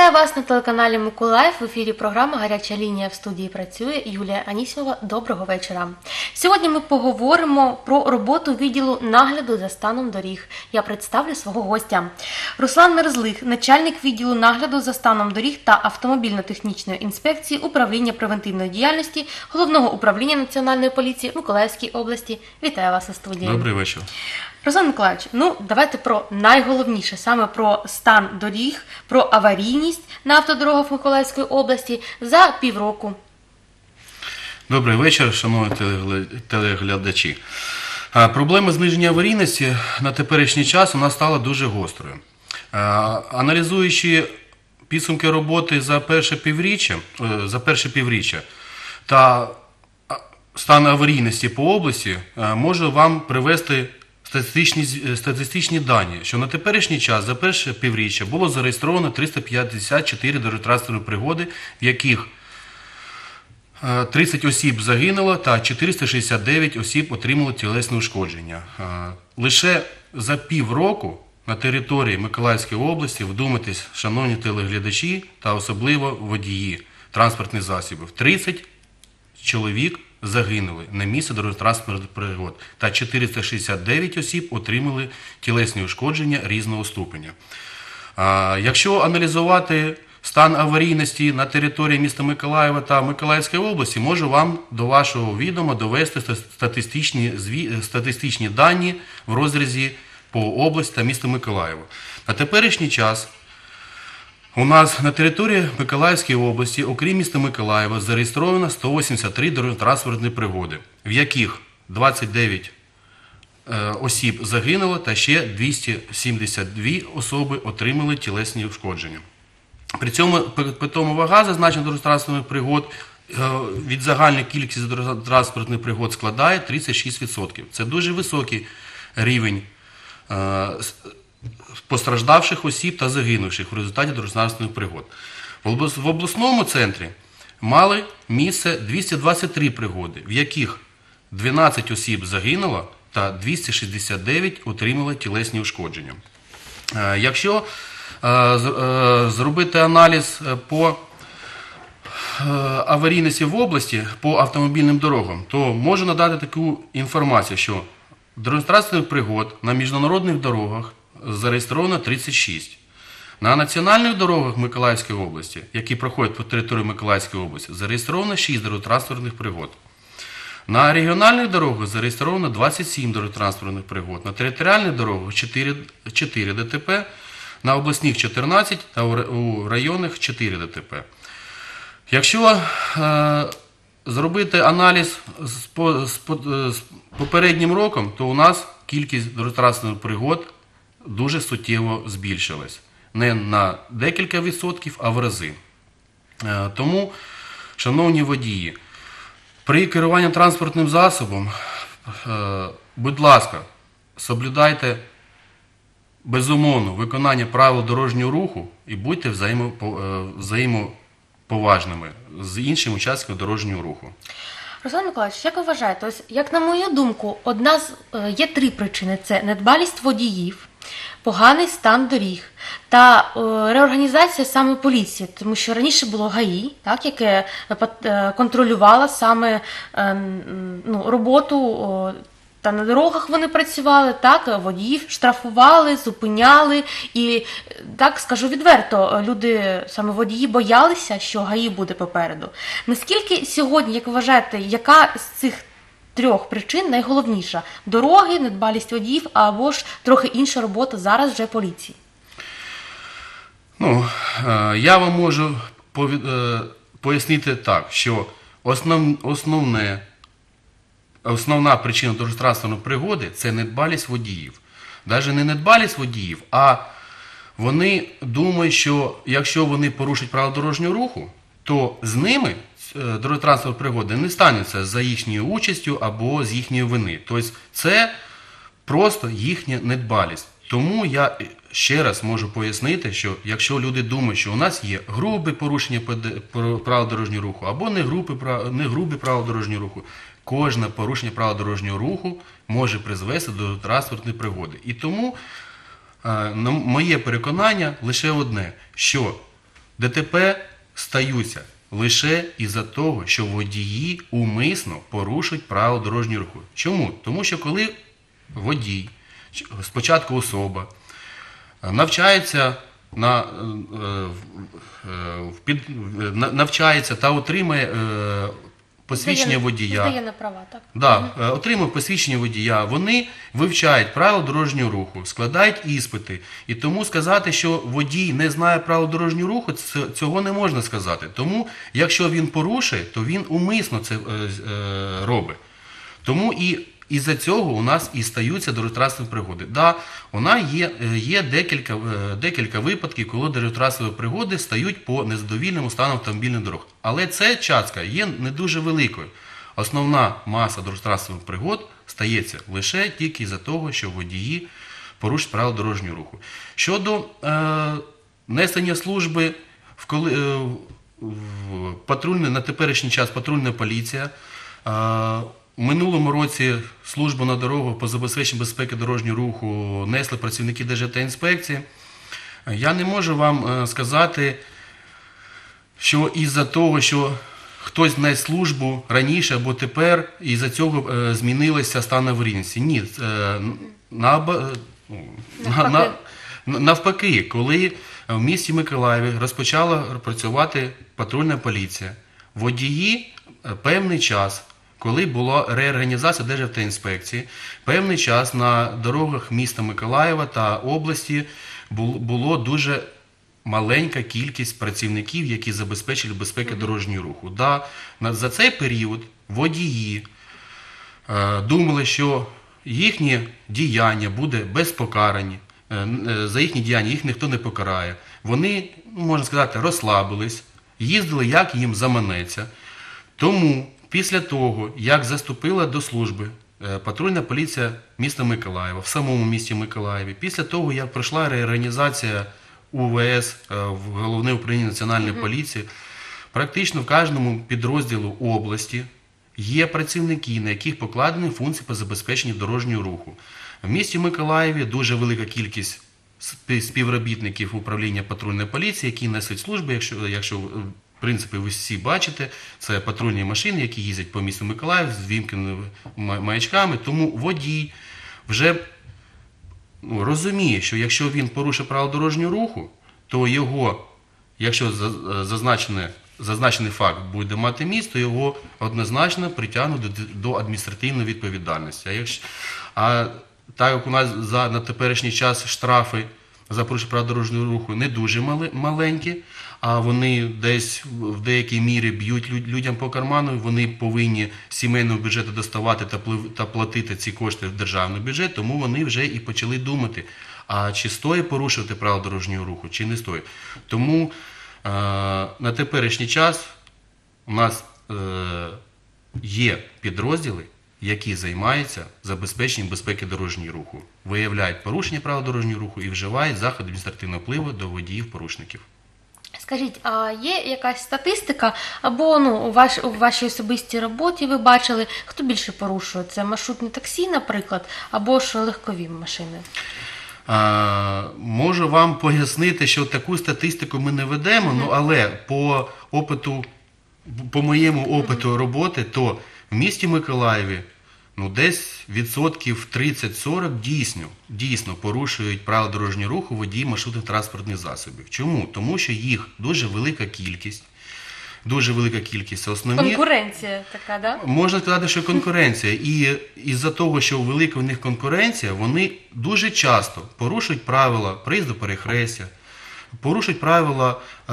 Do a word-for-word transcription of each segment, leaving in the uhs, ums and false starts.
Вітаю вас на телеканалі Миколаїв. В ефірі програма «Гаряча лінія». В студії працює Юлія Анісімова. Доброго вечора. Сьогодні ми поговоримо про роботу відділу нагляду за станом доріг. Я представлю свого гостя. Руслан Мерзлих, начальник відділу нагляду за станом доріг та автомобільно-технічної інспекції Управління превентивної діяльності Головного управління Національної поліції в Миколаївській області. Вітаю вас у студії. Добрий вечір. Руслан Миколаївич, ну давайте про найголовніше, саме про стан доріг, про аварійність на автодорогах Миколаївської області за півроку. Добрий вечір, шановні телеглядачі. Проблема зниження аварійності на теперішній час у нас стала дуже гострою. Аналізуючи підсумки роботи за перше півріччя, за перше півріччя та стан аварійності по області, можу вам привести Статистичні, статистичні дані, що на теперішній час за перше півріччя було зареєстровано триста п'ятдесят чотири дорожньо-транспортні пригоди, в яких тридцять осіб загинуло та чотириста шістдесят дев'ять осіб отримали тілесне ушкодження. Лише за півроку на території Миколаївської області, вдумайтесь, шановні телеглядачі та особливо водії транспортних засобів, тридцять чоловік загинули на місці дорожньо-транспортних пригод та чотириста шістдесят дев'ять осіб отримали тілесні ушкодження різного ступеня. А, якщо аналізувати стан аварійності на території міста Миколаєва та Миколаївської області, можу вам до вашого відома довести статистичні, статистичні дані в розрізі по області та міста Миколаєва. На теперішній час у нас на території Миколаївської області, окрім міста Миколаєва, зареєстровано сто вісімдесят три дорожньо-транспортні пригоди, в яких двадцять дев'ять осіб загинуло та ще двісті сімдесят дві особи отримали тілесні ушкодження. При цьому питома вага зазначених дорожньо-транспортних пригод від загальної кількості дорожньо-транспортних пригод складає тридцять шість відсотків. Це дуже високий рівень постраждавших осіб та загинувших в результаті дорожньо-транспортних пригод. В обласному центрі мали місце двісті двадцять три пригоди, в яких дванадцять осіб загинуло та двісті шістдесят дев'ять отримали тілесні ушкодження. Якщо зробити аналіз по аварійності в області по автомобільним дорогам, то можу надати таку інформацію, що дорожньо-транспортних пригод на міжнародних дорогах зареєстровано тридцять шість. На національних дорогах Миколаївської області, які проходять по території Миколаївської області, зареєстровано шість дорожньо-транспортних пригод. На регіональних дорогах зареєстровано двадцять сім дорожньо-транспортних пригод. На територіальних дорогах чотири ДТП, на обласних чотирнадцять та у районних чотири ДТП. Якщо е, зробити аналіз з, по, з, з попереднім роком, то у нас кількість дорожньо-транспортних пригод дуже суттєво збільшилась. Не на декілька відсотків, а в рази. Тому, шановні водії, при керуванні транспортним засобом, будь ласка, соблюдайте безумовно виконання правил дорожнього руху і будьте взаємоповажними з іншими учасниками дорожнього руху. Руслан Миколаївич, як ви вважаєте, ось, як на мою думку, одна з, є три причини. Це недбалість водіїв, поганий стан доріг та е, реорганізація саме поліції, тому що раніше було ГАІ, так, яке е, контролювало саме е, ну, роботу е, та на дорогах вони працювали, так, водіїв штрафували, зупиняли і, так скажу відверто, люди, саме водії, боялися, що ГАІ буде попереду. Наскільки сьогодні, як ви вважаєте, яка з цих трьох причин найголовніша? Дороги, недбалість водіїв або ж трохи інша робота зараз вже поліції? Ну, я вам можу пояснити так, що основ, основне Основна причина дорожньо-транспортної пригоди – це недбалість водіїв. Навіть не недбалість водіїв, а вони думають, що якщо вони порушать правила дорожнього руху, то з ними дорожньо-транспортні пригоди не стануться за їхньою участю або з їхньої вини. Тобто це просто їхня недбалість. Тому я ще раз можу пояснити, що якщо люди думають, що у нас є грубе порушення правил дорожнього руху або не грубе правила дорожнього руху, кожне порушення правил дорожнього руху може призвести до транспортної пригоди. І тому моє переконання лише одне, що ДТП стаються лише із-за того, що водії умисно порушують правила дорожнього руху. Чому? Тому що коли водій, спочатку особа, навчається на, е, е, під, навчається та отримує е, посвідчення Здає- водія. Здає на права, так? Да, е, отримує посвідчення водія, вони вивчають правила дорожнього руху, складають іспити. І тому сказати, що водій не знає правил дорожнього руху, це- цього не можна сказати. Тому, якщо він порушує, то він умисно це е, е, робить. Тому і із-за цього у нас і стаються дорожньо-транспортні пригоди. Да, вона є, е, є декілька, е, декілька випадків, коли дорожньо-транспортні пригоди стають по незадовільному стану автомобільних дорог. Але ця частка є не дуже великою. Основна маса дорожньо-транспортних пригод стається лише тільки із-за того, що водії порушують правила дорожнього руху. Щодо е, несення служби в, коли, е, в патрульне, на теперішній час патрульна поліція. Е, У минулому році службу на дорогах по забезпеченню безпеки дорожнього руху несли працівники Державтоінспекції. Я не можу вам е, сказати, що із-за того, що хтось нес службу раніше або тепер, із-за цього е, змінилися стан аварійності. Ні, е, наба- ну, на- на- на- навпаки, коли в місті Миколаєві розпочала працювати патрульна поліція, водії е, певний час, коли була реорганізація Державтоінспекції, певний час на дорогах міста Миколаєва та області бу- було дуже маленька кількість працівників, які забезпечили безпеку дорожнього руху. Да, на- за цей період водії е, думали, що їхнє діяння буде без покарання, е, е, за їхні діяння їх ніхто не покарає. Вони, ну, можна сказати, розслабились, їздили, як їм заманеться. Тому після того, як заступила до служби е, патрульна поліція міста Миколаєва, в самому місті Миколаєві, після того, як пройшла реорганізація У В С е, в Головне управління Національної поліції, практично в кожному підрозділу області є працівники, на яких покладені функції по забезпеченню дорожнього руху. В місті Миколаєві дуже велика кількість спів- співробітників управління патрульної поліції, які несуть служби, якщо, якщо в принципі ви всі бачите, це патрульні машини, які їздять по місту Миколаїв з вімкненими ма- маячками, тому водій вже ну, розуміє, що якщо він порушив правила дорожнього руху, то його, якщо за- зазначений, зазначений факт буде мати місце, то його однозначно притягнуть до, до адміністративної відповідальності. А, якщо, а так як у нас за, на теперішній час штрафи за порушення правил дорожнього руху не дуже мали, маленькі, а вони десь в деякій мірі б'ють люд- людям по карману, вони повинні з сімейного бюджету доставати та, плив- та платити ці кошти в державний бюджет, тому вони вже і почали думати, а чи стоїть порушувати правила дорожнього руху, чи не стоїть. Тому е, на теперішній час у нас е, є підрозділи, які займаються забезпеченням безпеки дорожнього руху, виявляють порушення правил дорожнього руху і вживають заходи адміністративного впливу до водіїв-порушників. Скажіть, а є якась статистика, або ну, у, ваш, у вашій особистій роботі ви бачили, хто більше порушує? Це маршрутні таксі, наприклад, або ж легкові машини? А, можу вам пояснити, що таку статистику ми не ведемо, ну, але по опиту, по моєму опиту роботи, то в місті Миколаєві ну, десь відсотків тридцять-сорок дійсно, дійсно порушують правила дорожнього руху водії маршрутних транспортних засобів. Чому? Тому що їх дуже велика кількість. Дуже велика кількість. Це основні... Конкуренція така, да? Можна сказати, що конкуренція. І із-за того, що велика в них конкуренція, вони дуже часто порушують правила проїзду перехрестя, порушують правила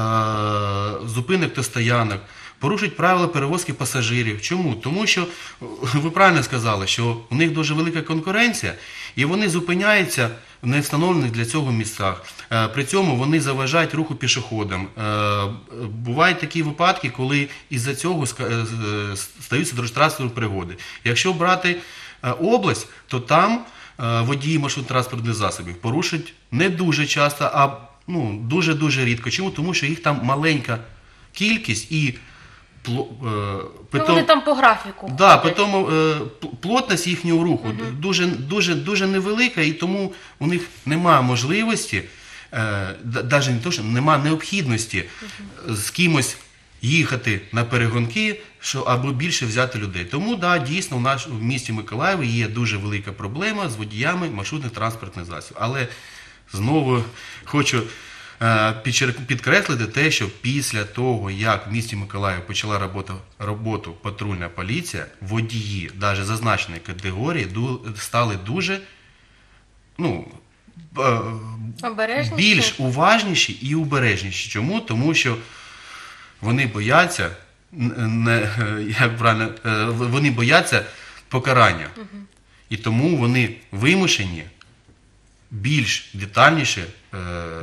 е- зупинок та стоянок, порушують правила перевозки пасажирів. Чому? Тому що, ви правильно сказали, що у них дуже велика конкуренція, і вони зупиняються в невстановлених для цього місцях. Е, При цьому вони заважають руху пішоходам. Е, Бувають такі випадки, коли із-за цього ска- е, стаються дорожньо-транспортні пригоди. Якщо брати е, область, то там е, водії маршрутно-транспортних засобів порушують не дуже часто, а ну, дуже-дуже рідко. Чому? Тому що їх там маленька кількість і пло- е, Ну, питом- вони там по графіку. Да, ходять. тому е, п- плотність їхнього руху дуже, дуже, дуже невелика, і тому у них немає можливості навіть не то, що нема необхідності з кимось їхати на перегонки, що або більше взяти людей. Тому, да, дійсно, в наш в місті Миколаєві є дуже велика проблема з водіями маршрутних транспортних засобів. Але знову хочу е, підчер- підкреслити те, що після того, як в місті Миколаїв почала роботу, роботу патрульна поліція, водії, навіть зазначеної категорії, ду- стали дуже, ну, е, Обережніше. більш уважніші і обережніші. Чому? Тому що вони бояться, не, як правильно, е, вони бояться покарання. І тому вони вимушені більш детальніше е,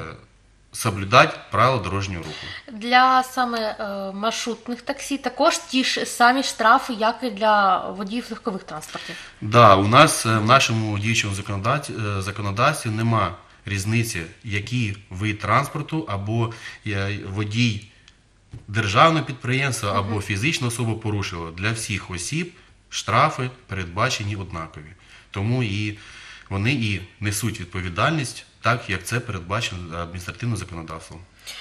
соблюдати правила дорожнього руху. Для саме е, маршрутних таксі також ті ж самі штрафи, як і для водіїв легкових транспортів. Да, у нас е, в нашому діючому законодавстві, е, законодавстві нема різниці, який вид транспорту або е, водій державного підприємства або фізична особа порушила. Для всіх осіб штрафи передбачені однакові. Тому і вони і несуть відповідальність, так як це передбачено адміністративним законодавством.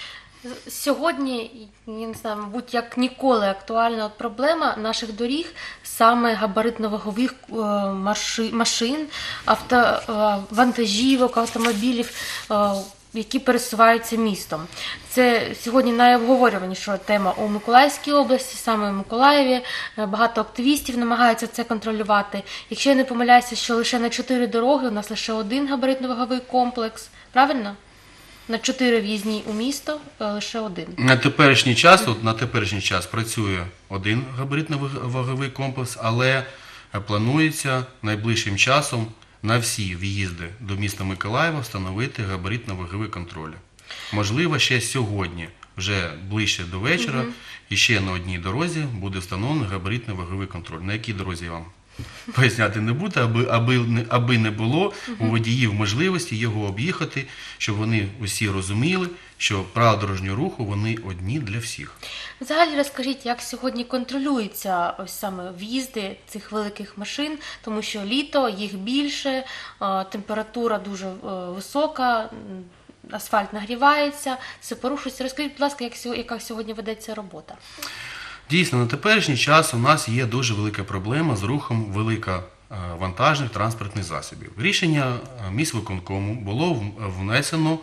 Сьогодні, я не знаю, мабуть, як ніколи актуальна от проблема наших доріг саме габаритно-вагових е, марши- машин, авто, е, вантажівок, автомобілів, е, які пересуваються містом. Це сьогодні найобговорюваніша тема у Миколаївській області, саме в Миколаєві. Е, Багато активістів намагаються це контролювати. Якщо я не помиляюся, що лише на чотири дороги у нас лише один габаритно-ваговий комплекс. Правильно? На чотири в'їзні у місто е, лише один. На теперішній час, от на теперішній час працює один габаритно-ваговий комплекс, але планується найближчим часом на всі в'їзди до міста Миколаєва встановити габаритно-ваговий контроль. Можливо, ще сьогодні, вже ближче до вечора, угу. і ще на одній дорозі буде встановлений габаритно-ваговий контроль. На якій дорозі я вам поясняти не буду, аби, аби, не, аби не було у водіїв можливості його об'їхати, щоб вони усі розуміли, що правила дорожнього руху, вони одні для всіх. Взагалі розкажіть, як сьогодні контролюються ось саме в'їзди цих великих машин, тому що літо, їх більше, е, температура дуже е, висока, асфальт нагрівається, все порушується. Розкажіть, будь ласка, як, яка сьогодні ведеться робота? Дійсно, на теперішній час у нас є дуже велика проблема з рухом великовантажних транспортних засобів. Рішення міськвиконкому було внесено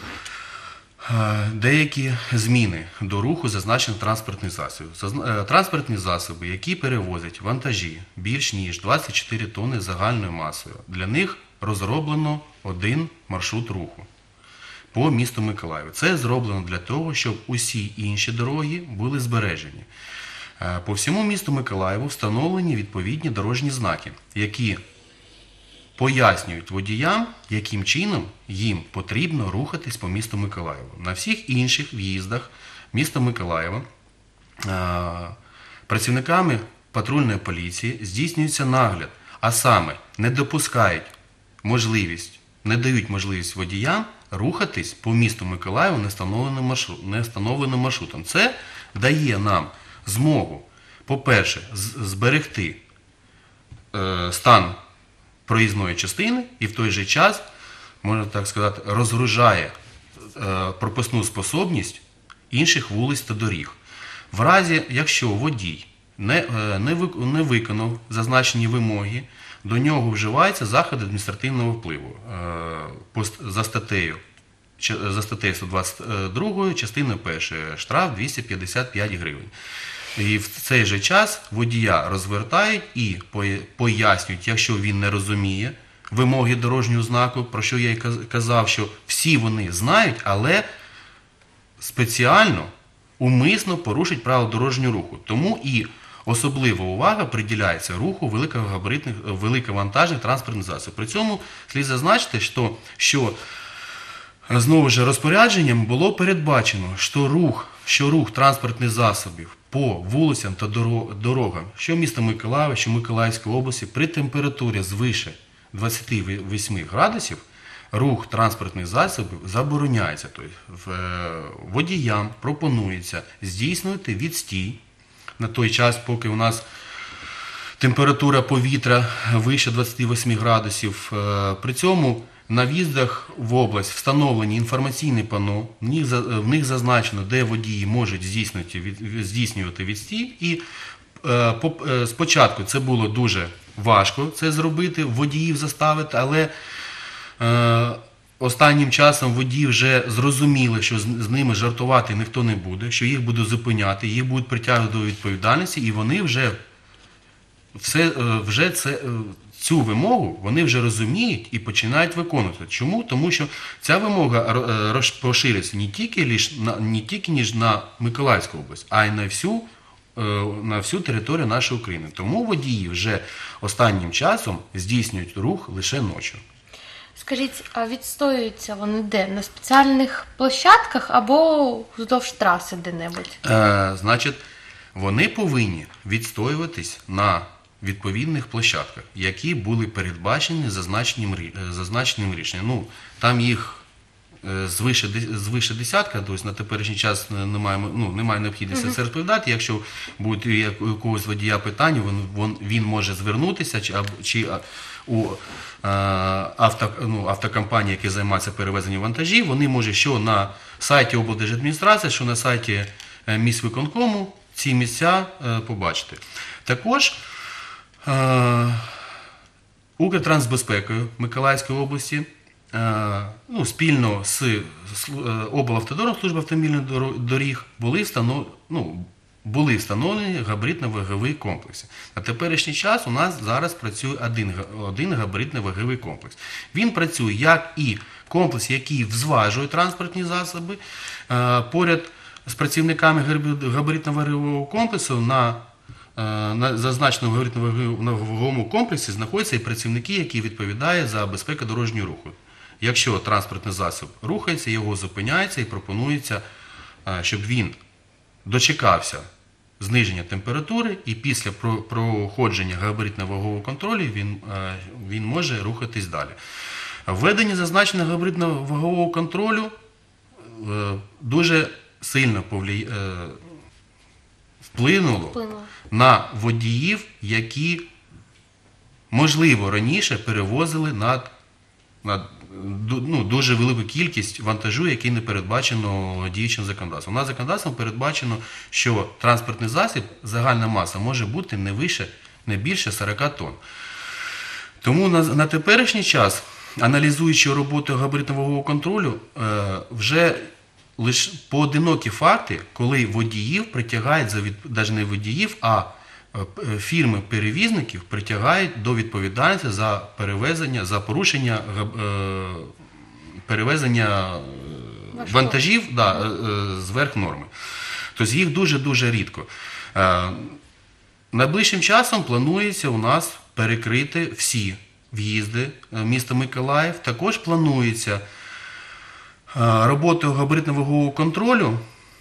деякі зміни до руху зазначених транспортних засобів. Транспортні засоби, які перевозять вантажі більш ніж двадцять чотири тонни загальною масою, для них розроблено один маршрут руху по місту Миколаєву. Це зроблено для того, щоб усі інші дороги були збережені. По всьому місту Миколаєву встановлені відповідні дорожні знаки, які пояснюють водіям, яким чином їм потрібно рухатись по місту Миколаєву. На всіх інших в'їздах міста Миколаєва працівниками патрульної поліції здійснюється нагляд, а саме не допускають можливість, не дають можливість водіям рухатись по місту Миколаєву невстановленим маршрут, невстановленим маршрутом. Це дає нам змогу, по-перше, зберегти е, стан проїзної частини і в той же час, можна так сказати, розгружає е, пропускну способність інших вулиць та доріг. В разі, якщо водій не, е, не, вик, не виконав зазначені вимоги, до нього вживаються заходи адміністративного впливу е, за статтею за статтею сто двадцять два, частиною першої, штраф двісті п'ятдесят п'ять гривень. І в цей же час водія розвертають і пояснюють, якщо він не розуміє вимоги дорожнього знаку, про що я й казав, що всі вони знають, але спеціально, умисно порушують правила дорожнього руху. Тому і особлива увага приділяється руху великовантажних, великовантажних транспортних засобів. При цьому слід зазначити, що, що знову ж розпорядженням було передбачено, що рух, що рух транспортних засобів по вулицям та дорогам, що міста Миколаєва, що Миколаївської області, при температурі звише двадцяти восьми градусів, рух транспортних засобів забороняється. Тобто водіям пропонується здійснювати відстій на той час, поки у нас температура повітря вище двадцяти восьми градусів. При цьому На в'їздах в область встановлені інформаційні панно, в них, за- в них зазначено, де водії можуть здійснювати, від- здійснювати відстій. І е, по- е, спочатку це було дуже важко це зробити, водіїв заставити, але е, останнім часом водії вже зрозуміли, що з, з ними жартувати ніхто не буде, що їх будуть зупиняти, їх будуть притягувати до відповідальності, і вони вже все, е, вже це, е, цю вимогу вони вже розуміють і починають виконувати. Чому? Тому що ця вимога ро- е, роз- поширюється не тільки, лиш на, не тільки ніж на Миколаївську область, а й на всю, е, на всю територію нашої України. Тому водії вже останнім часом здійснюють рух лише ночі. Скажіть, а відстоюються вони де? На спеціальних площадках або вздовж траси де-небудь? Е, значить, вони повинні відстоюватись на відповідних площадках, які були передбачені зазначеним, рі- е, зазначеним рішенням. Ну, там їх е, звише, де- звише десятка, тобто на теперішній час не- немає, ну, немає необхідності це розповідати. Якщо будуть у як- у якогось водія питання, він, він, він може звернутися чи, або- чи а, у е, авто, ну, автокомпанії, які займаються перевезенням вантажів, вони можуть що на сайті облдержадміністрації, що на сайті е, міськвиконкому ці місця е, побачити. Також е, Укртрансбезпекою Миколаївської області е, ну, спільно з слу- е, облавтодором, служби автомобільних доро- доріг були, встанов... ну, були встановлені габаритно-вагові комплекси. На теперішній час у нас зараз працює один, га- один габаритно-ваговий комплекс. Він працює як і комплекс, який взважує транспортні засоби, е, поряд з працівниками габарит- габаритно-вагового комплексу на Е, на зазначеному габаритно-ваговому комплексі знаходяться і працівники, які відповідають за безпеку дорожнього руху. Якщо транспортний засіб рухається, його зупиняється і пропонується, е, щоб він дочекався зниження температури, і після про- проходження габаритно-вагового контролю він, е, він може рухатись далі. Введення зазначеного габаритно-вагового контролю е, дуже сильно повлі... е, вплинуло Вплинуло. на водіїв, які, можливо, раніше перевозили над, над ду- ну, дуже велику кількість вантажу, який не передбачено діючим законодавством. У нас законодавством передбачено, що транспортний засіб, загальна маса може бути не вище, не більше сорок тонн. Тому на, на теперішній час, аналізуючи роботу габаритно-вагового контролю, е, вже лише поодинокі факти, коли водіїв притягають, за від, навіть не водіїв, а е, п- фірми-перевізників притягають до відповідальності за перевезення, за порушення габ- е, перевезення е, Важко. вантажів да, е, е, зверх норми. Тобто їх дуже-дуже рідко. Е, Найближчим часом планується у нас перекрити всі в'їзди е, міста Миколаїв. Також планується е, роботу габаритно-вагового контролю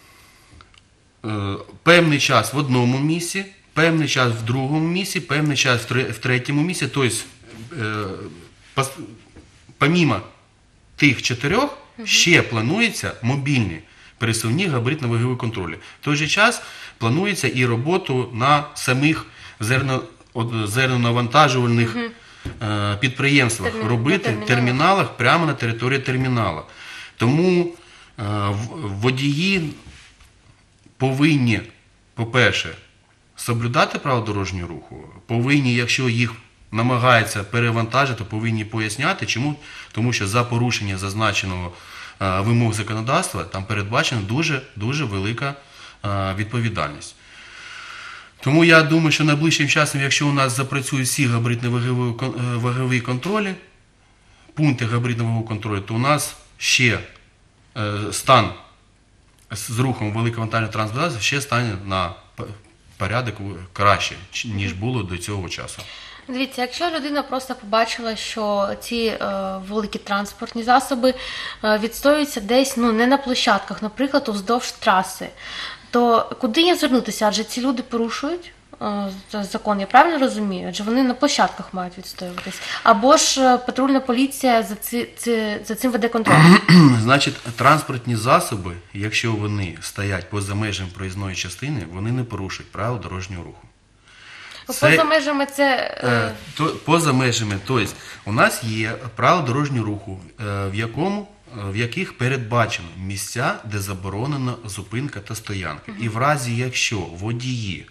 е, певний час в одному місці, певний час в другому місці, певний час в тре- в третьому місці. Тобто, е, пос- помімо тих чотирьох, ще планується мобільні пересувні габаритно-вагові контролі. В той же час планується і роботу на самих зерно, от, зернонавантажувальних е, підприємствах, Термі- на робити терміналах. терміналах прямо на території термінала. Тому е, в- водії повинні, по-перше, соблюдати правила дорожнього руху, повинні, якщо їх намагаються перевантажити, повинні поясняти, чому. Тому що за порушення зазначеного е, вимог законодавства там передбачена дуже, дуже велика е, відповідальність. Тому я думаю, що найближчим часом, якщо у нас запрацюють всі габаритно-вагові кон- е, вагові контролі, пункти габаритного контролю, то у нас ще е, стан з рухом великовантажного транспорту засобів ще стане на п- порядок краще, ч- ніж було до цього часу. Дивіться, якщо людина просто побачила, що ці е, великі транспортні засоби е, відстоюються десь ну, не на площадках, наприклад, уздовж траси, то куди їм звернутися? Адже ці люди порушують е, закон, я правильно розумію? Адже вони на площадках мають відстоюватись. Або ж е, патрульна поліція за, ці, ці, за цим веде контроль. Значить, транспортні засоби, якщо вони стоять поза межами проїзної частини, вони не порушують правил дорожнього руху. Це- Поза межами це... е, Е, то, поза межами, тобто у нас є правила дорожнього руху, е, в якому е, в яких передбачено місця, де заборонена зупинка та стоянка. І в разі, якщо водії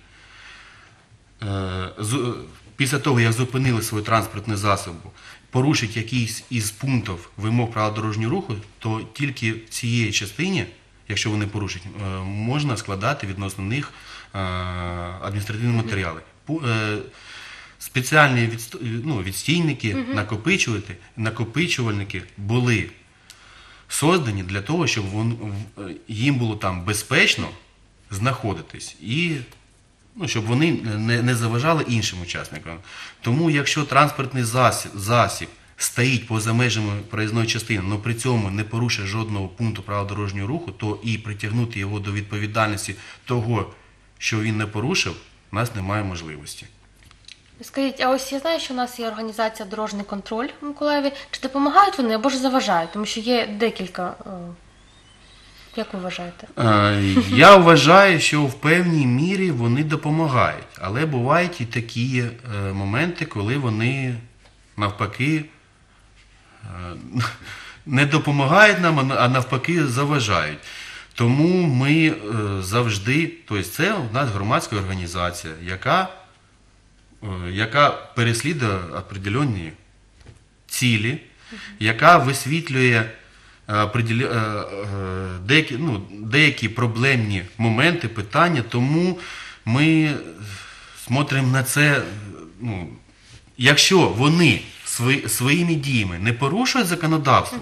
е, з- після того, як зупинили свій транспортний засіб, порушить якийсь із пунктів вимог правил дорожнього руху, то тільки в цій частині, якщо вони порушать, е, можна складати відносно них е, адміністративні матеріали. Пу- е, Спеціальні відсто- ну, відстійники, накопичувати, накопичувальники були создані для того, щоб вон, в- їм було там безпечно знаходитись і ну, щоб вони не, не заважали іншим учасникам. Тому якщо транспортний засіб, засіб стоїть поза межами проїзної частини, але при цьому не порушує жодного пункту правил дорожнього руху, то і притягнути його до відповідальності того, що він не порушив, у нас немає можливості. Скажіть, а ось я знаю, що у нас є організація «Дорожній контроль» в Миколаєві. Чи допомагають вони або ж заважають? Тому що є декілька. е, Як ви вважаєте? Е, Я вважаю, що в певній мірі вони допомагають, але бувають і такі е, моменти, коли вони навпаки е, не допомагають нам, а на- а навпаки заважають. Тому ми е, завжди, тобто це у нас громадська організація, яка, е, яка переслідує определенні цілі, яка висвітлює е, определя- е, е, деякі, ну, деякі проблемні моменти, питання, тому ми смотримо на це, ну, якщо вони свої, своїми діями не порушують законодавство,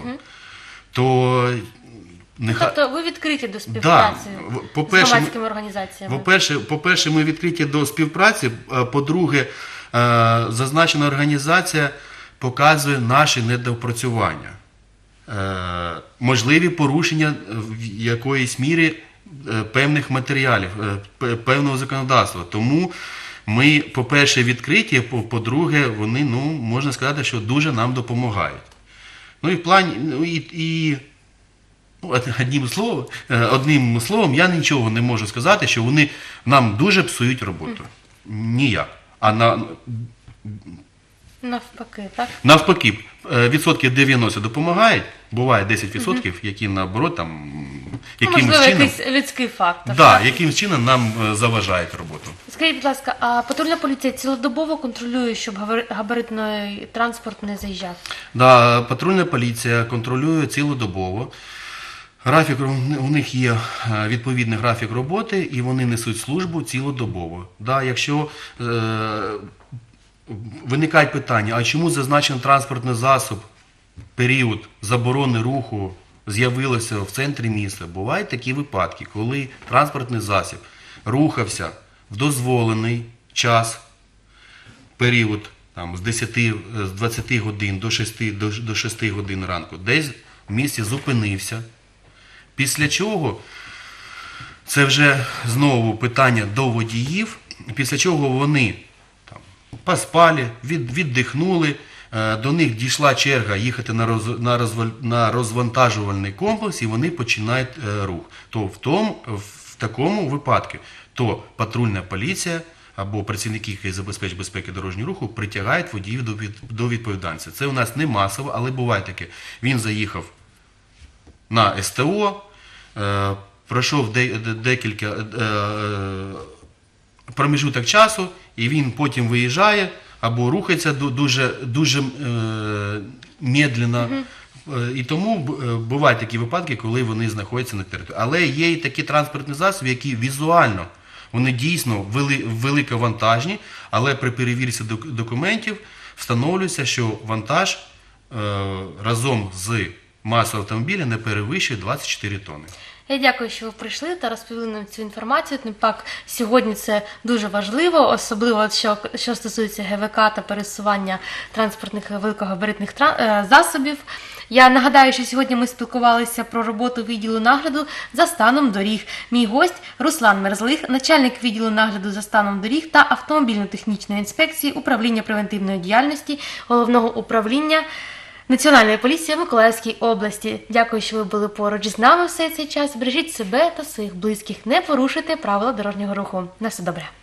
то нехай... Тобто ви відкриті до співпраці в- з по-перше, ми- громадськими організаціями? По-перше, по-перше, ми відкриті до співпраці. а По-друге, е, зазначена організація показує наші недопрацювання, е, можливі порушення в якоїсь мірі е, певних матеріалів, е, п- певного законодавства. Тому ми, по-перше, відкриті, по- по-друге, вони, ну, можна сказати, що дуже нам допомагають. Ну і в плані, ну, і, і ну, од- одним словом, е, одним словом, я нічого не можу сказати, що вони нам дуже псують роботу. Ніяк. А на, Навпаки, так? навпаки, е, відсотків дев'яносто допомагають, буває десять відсотків, які наоборот там Ну, якимось можливо, чином, якийсь людський фактор. да, так? якимось чином нам е, заважають роботу. Скажіть, будь ласка, а патрульна поліція цілодобово контролює, щоб габари- габаритний транспорт не заїжджав? Да, патрульна поліція контролює цілодобово. Графік, у них є е, відповідний графік роботи, і вони несуть службу цілодобово. Да, якщо е, виникають питання, а чому зазначений транспортний засіб, період заборони руху з'явилося в центрі міста, бувають такі випадки, коли транспортний засіб рухався в дозволений час, період там, з десяти, з двадцяти годин до шести, до, до шести годин ранку, десь в місті зупинився. Після чого, це вже знову питання до водіїв, після чого вони там, поспали, від, віддихнули, е, до них дійшла черга їхати на, роз, на, розваль, на розвантажувальний комплекс, і вони починають е, рух. То в, тому, в такому випадку то патрульна поліція або працівники, які забезпечують безпеки дорожнього руху, притягають водіїв до, від, до відповідальності. Це у нас не масово, але буває таке. Він заїхав на СТО, е, пройшов де, де, декілька е, е, проміжуток часу, і він потім виїжджає або рухається ду- дуже, дуже е, медленно. Е, І тому б- е, бувають такі випадки, коли вони знаходяться на території. Але є і такі транспортні засоби, які візуально, вони дійсно вели, великовантажні, але при перевірці док- документів встановлюється, що вантаж е, разом з масою автомобіля не перевищує двадцять чотири тонни. Я дякую, що ви прийшли та розповіли нам цю інформацію. Тим пак сьогодні це дуже важливо, особливо що, що стосується ГВК та пересування транспортних великогабаритних тра- е, засобів. Я нагадаю, що сьогодні ми спілкувалися про роботу відділу нагляду за станом доріг. Мій гость Руслан Мерзлих, начальник відділу нагляду за станом доріг та автомобільно-технічної інспекції управління превентивної діяльності Головного управління Національної поліції в Миколаївській області. Дякую, що ви були поруч з нами все цей час. Бережіть себе та своїх близьких. Не порушуйте правила дорожнього руху. На все добре.